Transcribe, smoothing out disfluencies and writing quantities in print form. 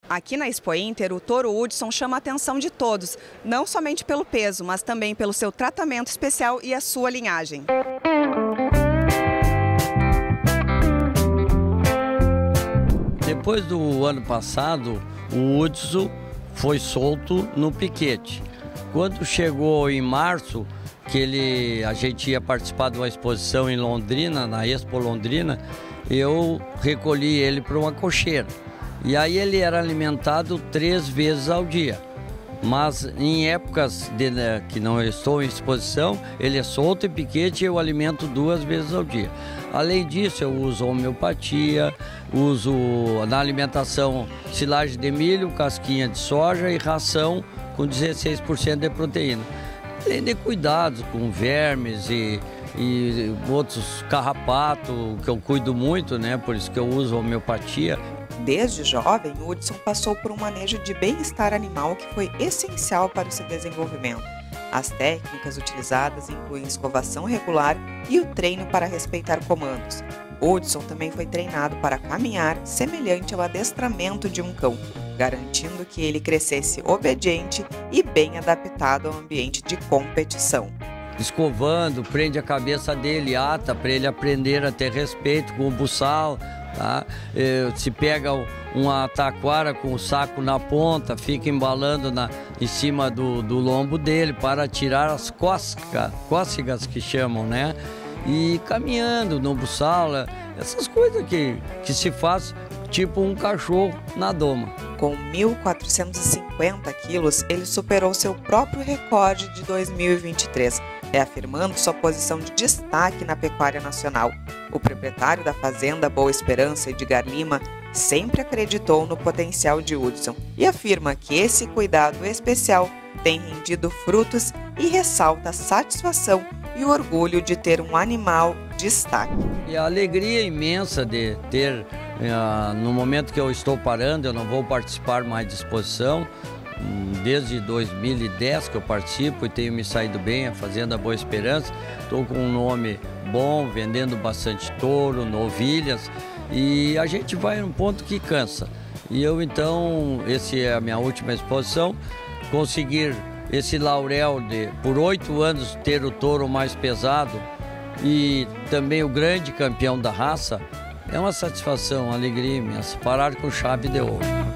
Aqui na Expo Inter, o touro Hudson chama a atenção de todos, não somente pelo peso, mas também pelo seu tratamento especial e a sua linhagem. Depois do ano passado, o Hudson foi solto no piquete. Quando chegou em março, que a gente ia participar de uma exposição em Londrina, na Expo Londrina, eu recolhi ele para uma cocheira. E aí ele era alimentado 3 vezes ao dia. Mas em épocas que não estou em exposição, ele é solto em piquete e eu alimento 2 vezes ao dia. Além disso, eu uso homeopatia, uso na alimentação silagem de milho, casquinha de soja e ração com 16% de proteína. Além de cuidados com vermes e outros carrapatos, que eu cuido muito, né? Por isso que eu uso homeopatia. Desde jovem, Hudson passou por um manejo de bem-estar animal que foi essencial para o seu desenvolvimento. As técnicas utilizadas incluem escovação regular e o treino para respeitar comandos. Hudson também foi treinado para caminhar semelhante ao adestramento de um cão, garantindo que ele crescesse obediente e bem adaptado ao ambiente de competição. Escovando, prende a cabeça dele, ata para ele aprender a ter respeito com o buçal. Tá? Se pega uma taquara com o saco na ponta, fica embalando em cima do lombo dele para tirar as cócegas que chamam, né? E caminhando no buçal, essas coisas que se faz tipo um cachorro na doma. Com 1.450 quilos, ele superou seu próprio recorde de 2023, reafirmando sua posição de destaque na pecuária nacional. O proprietário da fazenda Boa Esperança, Edgar Lima, sempre acreditou no potencial de Hudson e afirma que esse cuidado especial tem rendido frutos e ressalta a satisfação e o orgulho de ter um animal destaque. E a alegria imensa de ter, no momento que eu estou parando, eu não vou participar mais de exposição, desde 2010 que eu participo e tenho me saído bem, a Fazenda Boa Esperança. Estou com um nome bom, vendendo bastante touro, novilhas, e a gente vai num ponto que cansa. E eu então, essa é a minha última exposição, conseguir esse laurel de, por 8 anos, ter o touro mais pesado e também o grande campeão da raça, é uma satisfação, uma alegria imensa, parar com chave de ouro.